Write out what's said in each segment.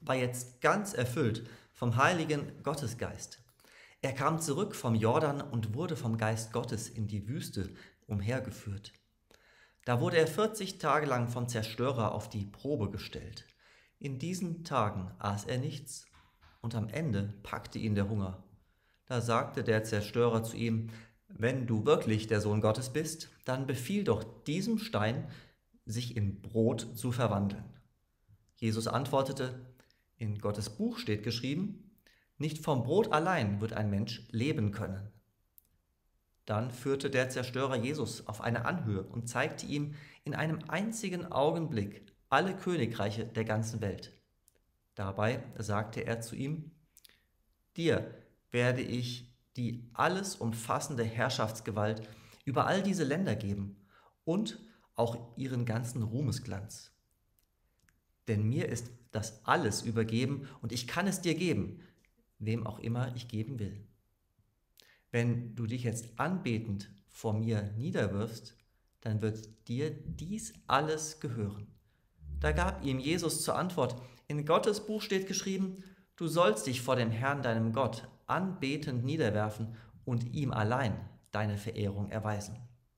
war jetzt ganz erfüllt vom heiligen Gottesgeist. Er kam zurück vom Jordan und wurde vom Geist Gottes in die Wüste umhergeführt. Da wurde er 40 Tage lang vom Zerstörer auf die Probe gestellt. In diesen Tagen aß er nichts und am Ende packte ihn der Hunger. Da sagte der Zerstörer zu ihm: Wenn du wirklich der Sohn Gottes bist, dann befiehl doch diesem Stein, sich in Brot zu verwandeln. Jesus antwortete: In Gottes Buch steht geschrieben, nicht vom Brot allein wird ein Mensch leben können. Dann führte der Zerstörer Jesus auf eine Anhöhe und zeigte ihm in einem einzigen Augenblick alle Königreiche der ganzen Welt. Dabei sagte er zu ihm: Dir werde ich die alles umfassende Herrschaftsgewalt über all diese Länder geben und auch ihren ganzen Ruhmesglanz. Denn mir ist das alles übergeben und ich kann es dir geben, wem auch immer ich geben will. Wenn du dich jetzt anbetend vor mir niederwirfst, dann wird dir dies alles gehören. Da gab ihm Jesus zur Antwort: In Gottes Buch steht geschrieben, du sollst dich vor dem Herrn, deinem Gott, anbetend niederwerfen und ihm allein deine Verehrung erweisen.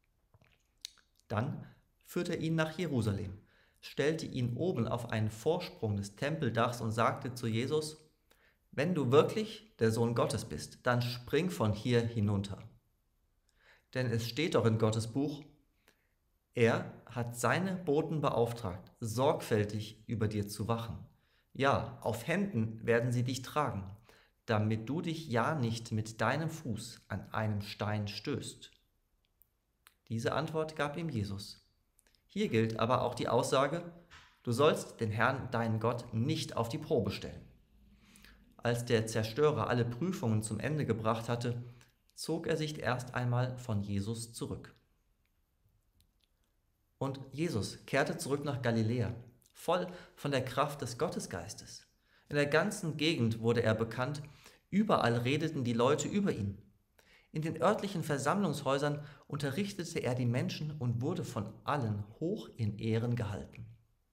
Dann führte er ihn nach Jerusalem, stellte ihn oben auf einen Vorsprung des Tempeldachs und sagte zu Jesus: Wenn du wirklich der Sohn Gottes bist, dann spring von hier hinunter. Denn es steht doch in Gottes Buch, er hat seine Boten beauftragt, sorgfältig über dir zu wachen. Ja, auf Händen werden sie dich tragen, damit du dich ja nicht mit deinem Fuß an einem Stein stößt. Diese Antwort gab ihm Jesus. Hier gilt aber auch die Aussage: Du sollst den Herrn, deinen Gott, nicht auf die Probe stellen. Als der Zerstörer alle Prüfungen zum Ende gebracht hatte, zog er sich erst einmal von Jesus zurück. Und Jesus kehrte zurück nach Galiläa, voll von der Kraft des Gottesgeistes. In der ganzen Gegend wurde er bekannt, überall redeten die Leute über ihn. In den örtlichen Versammlungshäusern unterrichtete er die Menschen und wurde von allen hoch in Ehren gehalten.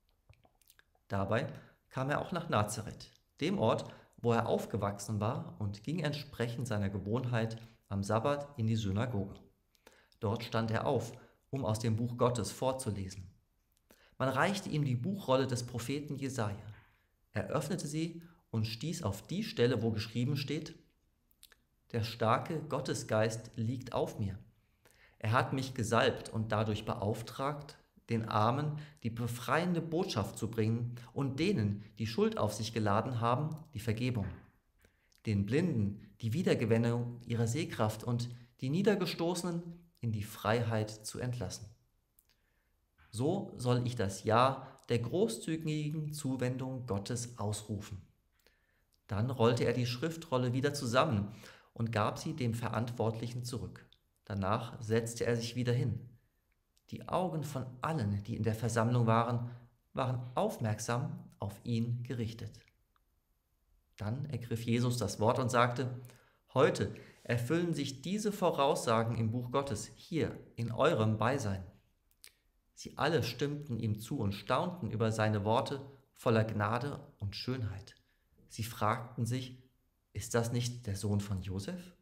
Dabei kam er auch nach Nazareth, dem Ort, wo er aufgewachsen war, und ging entsprechend seiner Gewohnheit am Sabbat in die Synagoge. Dort stand er auf, um aus dem Buch Gottes vorzulesen. Man reichte ihm die Buchrolle des Propheten Jesaja. Er öffnete sie und stieß auf die Stelle, wo geschrieben steht: Der starke Gottesgeist liegt auf mir. Er hat mich gesalbt und dadurch beauftragt, den Armen die befreiende Botschaft zu bringen und denen, die Schuld auf sich geladen haben, die Vergebung. Den Blinden die Wiedergewinnung ihrer Sehkraft und die Niedergestoßenen in die Freiheit zu entlassen. So soll ich das Jahr der großzügigen Zuwendung Gottes ausrufen. Dann rollte er die Schriftrolle wieder zusammen und gab sie dem Verantwortlichen zurück. Danach setzte er sich wieder hin. Die Augen von allen, die in der Versammlung waren, waren aufmerksam auf ihn gerichtet. Dann ergriff Jesus das Wort und sagte: Heute erfüllen sich diese Voraussagen im Buch Gottes, hier in eurem Beisein. Sie alle stimmten ihm zu und staunten über seine Worte voller Gnade und Schönheit. Sie fragten sich: Ist das nicht der Sohn von Josef?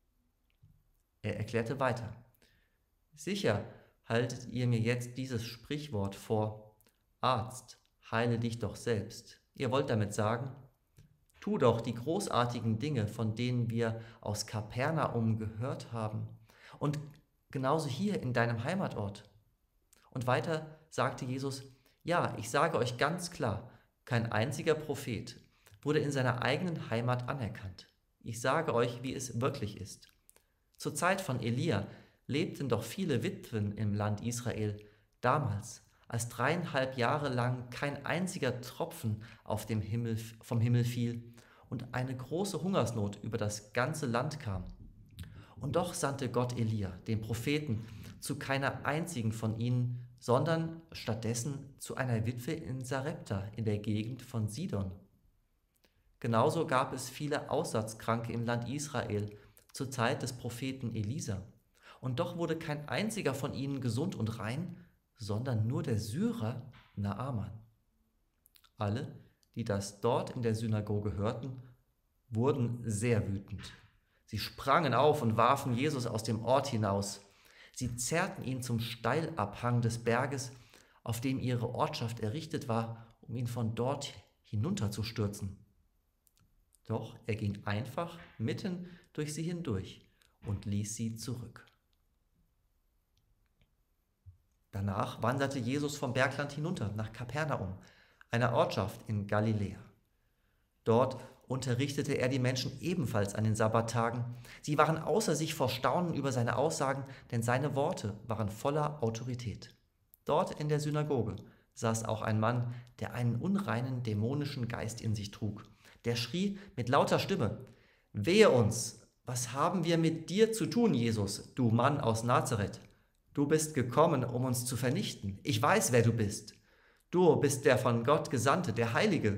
Er erklärte weiter: Sicher haltet ihr mir jetzt dieses Sprichwort vor: Arzt, heile dich doch selbst. Ihr wollt damit sagen: Tu doch die großartigen Dinge, von denen wir aus Kapernaum gehört haben. Und genauso hier in deinem Heimatort. Und weiter sagte Jesus: Ja, ich sage euch ganz klar, kein einziger Prophet wurde in seiner eigenen Heimat anerkannt. Ich sage euch, wie es wirklich ist. Zur Zeit von Elia lebten doch viele Witwen im Land Israel, damals, als 3,5 Jahre lang kein einziger Tropfen vom Himmel fiel und eine große Hungersnot über das ganze Land kam. Und doch sandte Gott Elia, den Propheten, zu keiner einzigen von ihnen, sondern stattdessen zu einer Witwe in Sarepta in der Gegend von Sidon. Genauso gab es viele Aussatzkranke im Land Israel zur Zeit des Propheten Elisa. Und doch wurde kein einziger von ihnen gesund und rein, sondern nur der Syrer Naaman. Alle, die das dort in der Synagoge hörten, wurden sehr wütend. Sie sprangen auf und warfen Jesus aus dem Ort hinaus. Sie zerrten ihn zum Steilabhang des Berges, auf dem ihre Ortschaft errichtet war, um ihn von dort hinunterzustürzen. Doch er ging einfach mitten durch sie hindurch und ließ sie zurück. Danach wanderte Jesus vom Bergland hinunter nach Kapernaum, einer Ortschaft in Galiläa. Dort unterrichtete er die Menschen ebenfalls an den Sabbattagen. Sie waren außer sich vor Staunen über seine Aussagen, denn seine Worte waren voller Autorität. Dort in der Synagoge saß auch ein Mann, der einen unreinen dämonischen Geist in sich trug. Der schrie mit lauter Stimme: Wehe uns! Was haben wir mit dir zu tun, Jesus, du Mann aus Nazareth? Du bist gekommen, um uns zu vernichten. Ich weiß, wer du bist. Du bist der von Gott Gesandte, der Heilige.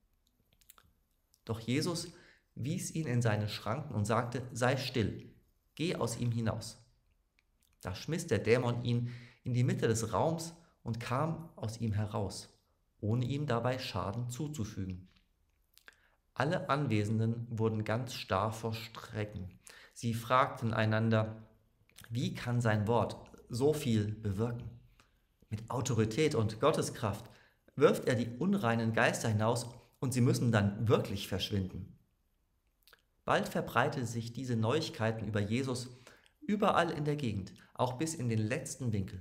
Doch Jesus wies ihn in seine Schranken und sagte: Sei still, geh aus ihm hinaus. Da schmiss der Dämon ihn in die Mitte des Raums und kam aus ihm heraus, ohne ihm dabei Schaden zuzufügen. Alle Anwesenden wurden ganz starr vor Schrecken. Sie fragten einander: Wie kann sein Wort so viel bewirken? Mit Autorität und Gotteskraft wirft er die unreinen Geister hinaus und sie müssen dann wirklich verschwinden. Bald verbreitete sich diese Neuigkeiten über Jesus überall in der Gegend, auch bis in den letzten Winkel.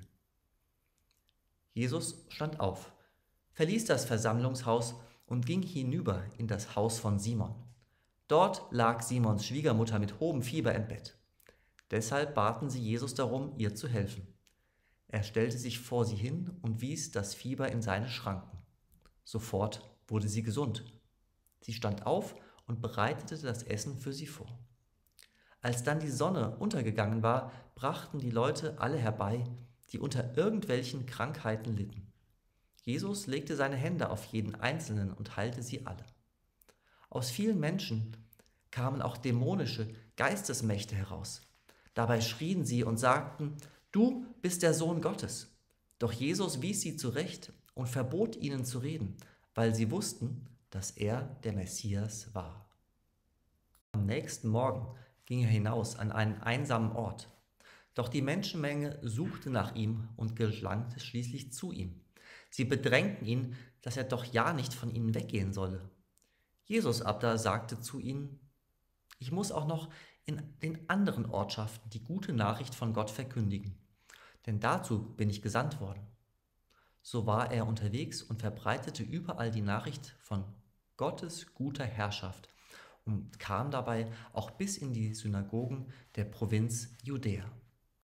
Jesus stand auf, verließ das Versammlungshaus und ging hinüber in das Haus von Simon. Dort lag Simons Schwiegermutter mit hohem Fieber im Bett. Deshalb baten sie Jesus darum, ihr zu helfen. Er stellte sich vor sie hin und wies das Fieber in seine Schranken. Sofort wurde sie gesund. Sie stand auf und bereitete das Essen für sie vor. Als dann die Sonne untergegangen war, brachten die Leute alle herbei, die unter irgendwelchen Krankheiten litten. Jesus legte seine Hände auf jeden Einzelnen und heilte sie alle. Aus vielen Menschen kamen auch dämonische Geistesmächte heraus. Dabei schrien sie und sagten: Du bist der Sohn Gottes. Doch Jesus wies sie zurecht und verbot ihnen zu reden, weil sie wussten, dass er der Messias war. Am nächsten Morgen ging er hinaus an einen einsamen Ort. Doch die Menschenmenge suchte nach ihm und gelangte schließlich zu ihm. Sie bedrängten ihn, dass er doch ja nicht von ihnen weggehen solle. Jesus aber sagte zu ihnen: Ich muss auch noch in den anderen Ortschaften die gute Nachricht von Gott verkündigen, denn dazu bin ich gesandt worden. So war er unterwegs und verbreitete überall die Nachricht von Gottes guter Herrschaft und kam dabei auch bis in die Synagogen der Provinz Judäa.